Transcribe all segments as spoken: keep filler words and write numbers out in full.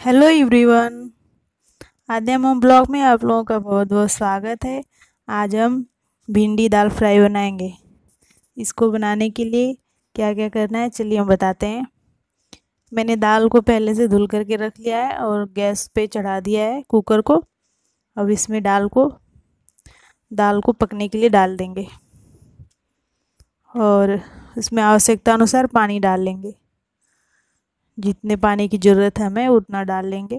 Hello everyone. आद्यम हम blog में आप लोगों का बहुत बहुत स्वागत है। आज हम भिंडी दाल फ्राई बनाएंगे। इसको बनाने के लिए क्या क्या करना है चलिए हम बताते हैं। मैंने दाल को पहले से धुल करके रख लिया है और गैस पे चढ़ा दिया है कुकर को। अब इसमें दाल को दाल को पकने के लिए डाल देंगे और इसमें आवश्यकता अनुसार पानी डाल लेंगे। जितने पानी की ज़रूरत है हमें उतना डाल लेंगे।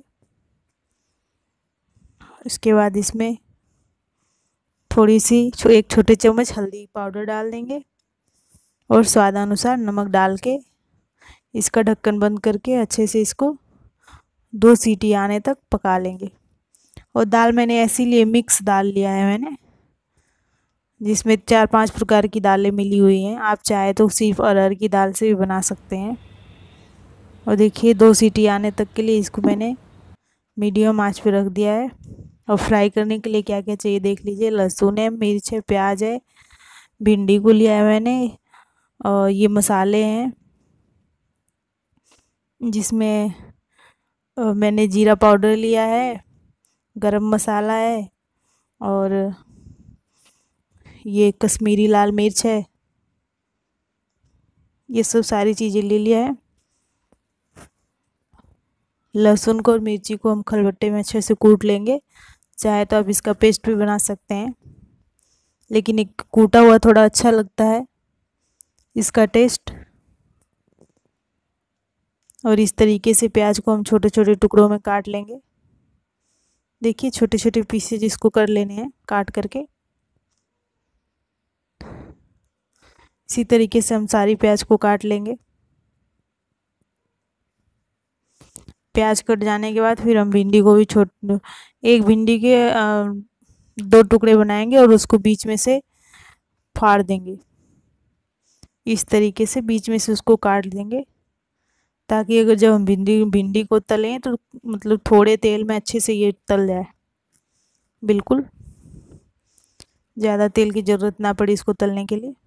इसके बाद इसमें थोड़ी सी एक छोटे चम्मच हल्दी पाउडर डाल देंगे और स्वादानुसार नमक डाल के इसका ढक्कन बंद करके अच्छे से इसको दो सीटी आने तक पका लेंगे। और दाल मैंने ऐसे लिए मिक्स दाल लिया है मैंने, जिसमें चार पांच प्रकार की दालें मिली हुई हैं। आप चाहे तो सिर्फ अरहर की दाल से भी बना सकते हैं। और देखिए दो सीटी आने तक के लिए इसको मैंने मीडियम आंच पे रख दिया है। और फ्राई करने के लिए क्या क्या चाहिए देख लीजिए। लहसुन है, मिर्च है, प्याज है, भिंडी को लिया है मैंने और ये मसाले हैं जिसमें मैंने जीरा पाउडर लिया है, गरम मसाला है और ये कश्मीरी लाल मिर्च है। ये सब सारी चीज़ें ले लिया है। लहसुन को और मिर्ची को हम खलबट्टे में अच्छे से कूट लेंगे। चाहे तो आप इसका पेस्ट भी बना सकते हैं, लेकिन एक कूटा हुआ थोड़ा अच्छा लगता है इसका टेस्ट। और इस तरीके से प्याज को हम छोटे छोटे टुकड़ों में काट लेंगे। देखिए छोटे छोटे पीसेज इसको कर लेने हैं काट करके। इसी तरीके से हम सारी प्याज को काट लेंगे। प्याज कट जाने के बाद फिर हम भिंडी को भी छोट एक भिंडी के दो टुकड़े बनाएंगे और उसको बीच में से फाड़ देंगे। इस तरीके से बीच में से उसको काट देंगे, ताकि अगर जब हम भिंडी भिंडी को तलें तो मतलब थोड़े तेल में अच्छे से ये तल जाए। बिल्कुल ज़्यादा तेल की ज़रूरत ना पड़े इसको तलने के लिए।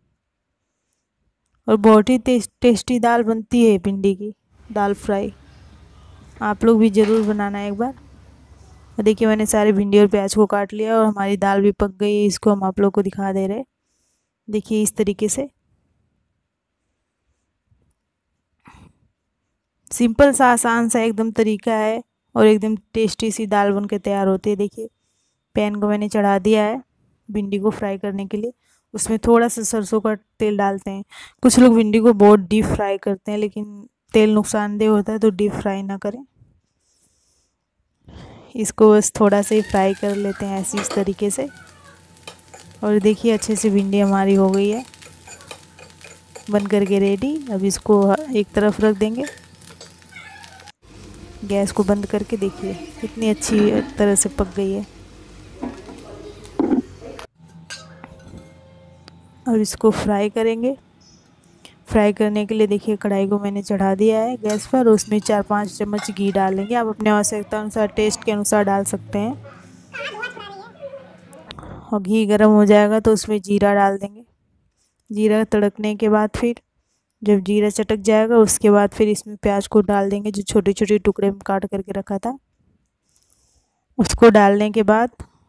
और बहुत ही टेस्ट टेस्टी दाल बनती है भिंडी की दाल फ्राई। आप लोग भी ज़रूर बनाना एक बार। और देखिए मैंने सारे भिंडी और प्याज को काट लिया और हमारी दाल भी पक गई है। इसको हम आप लोग को दिखा दे रहे। देखिए इस तरीके से सिंपल सा आसान सा एकदम तरीका है और एकदम टेस्टी सी दाल बन के तैयार होती है। देखिए पैन को मैंने चढ़ा दिया है भिंडी को फ्राई करने के लिए। उसमें थोड़ा सा सरसों का तेल डालते हैं। कुछ लोग भिंडी को बहुत डीप फ्राई करते हैं, लेकिन तेल नुकसानदेह होता है तो डीप फ्राई ना करें। इसको बस थोड़ा सा ही फ्राई कर लेते हैं ऐसे इस तरीके से। और देखिए अच्छे से भिंडी हमारी हो गई है बन करके रेडी। अब इसको एक तरफ रख देंगे। गैस को बंद करके देखिए कितनी अच्छी तरह से पक गई है। और इसको फ्राई करेंगे। फ्राई करने के लिए देखिए कढ़ाई को मैंने चढ़ा दिया है गैस पर। उसमें चार पाँच चम्मच घी डाल लेंगे। आप अपने आवश्यकता अनुसार टेस्ट के अनुसार डाल सकते हैं। और घी गर्म हो जाएगा तो उसमें जीरा डाल देंगे। जीरा तड़कने के बाद फिर जब जीरा चटक जाएगा उसके बाद फिर इसमें प्याज को डाल देंगे, जो छोटे छोटे टुकड़े में काट करके रखा था। उसको डालने के बाद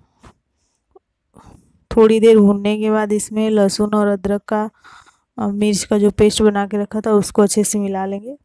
थोड़ी देर भूनने के बाद इसमें लहसुन और अदरक का मिर्च का जो पेस्ट बना के रखा था उसको अच्छे से मिला लेंगे।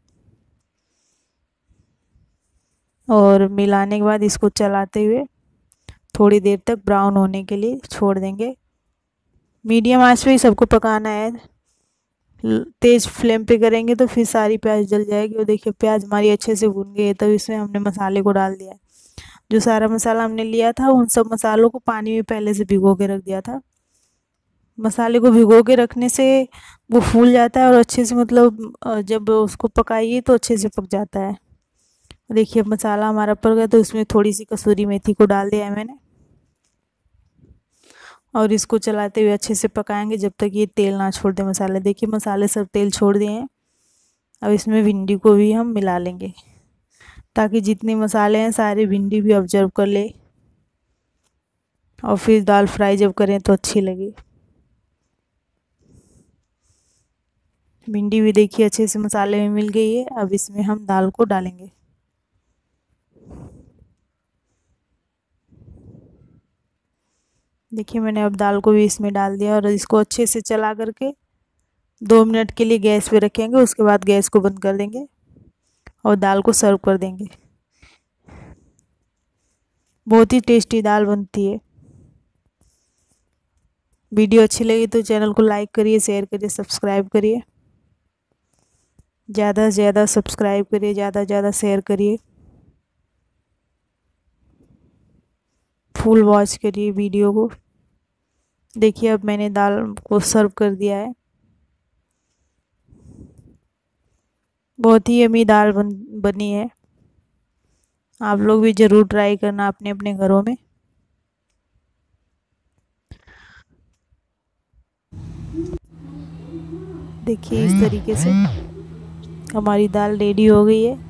और मिलाने के बाद इसको चलाते हुए थोड़ी देर तक ब्राउन होने के लिए छोड़ देंगे। मीडियम आंच पे ही सबको पकाना है। तेज़ फ्लेम पे करेंगे तो फिर सारी प्याज जल जाएगी। और देखिए प्याज हमारी अच्छे से भून गई है। तब इसमें हमने मसाले को डाल दिया है। जो सारा मसाला हमने लिया था उन सब मसालों को पानी में पहले से भिगो के रख दिया था। मसाले को भिगो के रखने से वो फूल जाता है और अच्छे से मतलब जब उसको पकाइए तो अच्छे से पक जाता है। देखिए मसाला हमारा पक गया तो इसमें थोड़ी सी कसूरी मेथी को डाल दिया है मैंने। और इसको चलाते हुए अच्छे से पकाएंगे जब तक ये तेल ना छोड़ दे मसाले। देखिए मसाले सब तेल छोड़ दिए हैं। अब इसमें भिंडी को भी हम मिला लेंगे, ताकि जितने मसाले हैं सारे भिंडी भी ऑब्जर्व कर ले और फिर दाल फ्राई जब करें तो अच्छी लगे। भिंडी भी देखिए अच्छे से मसाले में मिल गई है। अब इसमें हम दाल को डालेंगे। देखिए मैंने अब दाल को भी इसमें डाल दिया और इसको अच्छे से चला करके दो मिनट के लिए गैस पे रखेंगे। उसके बाद गैस को बंद कर देंगे और दाल को सर्व कर देंगे। बहुत ही टेस्टी दाल बनती है। वीडियो अच्छी लगी तो चैनल को लाइक करिए, शेयर करिए, सब्सक्राइब करिए। ज़्यादा से ज़्यादा सब्सक्राइब करिए, ज़्यादा से ज़्यादा शेयर करिए, फुल वॉच करिए वीडियो को। देखिए अब मैंने दाल को सर्व कर दिया है। बहुत ही यम्मी दाल बन बनी है। आप लोग भी ज़रूर ट्राई करना अपने अपने घरों में। देखिए इस तरीके से हमारी दाल रेडी हो गई है।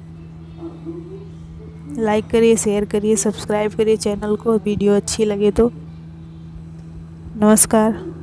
लाइक करिए, शेयर करिए, सब्सक्राइब करिए चैनल को। वीडियो अच्छी लगे तो। नमस्कार।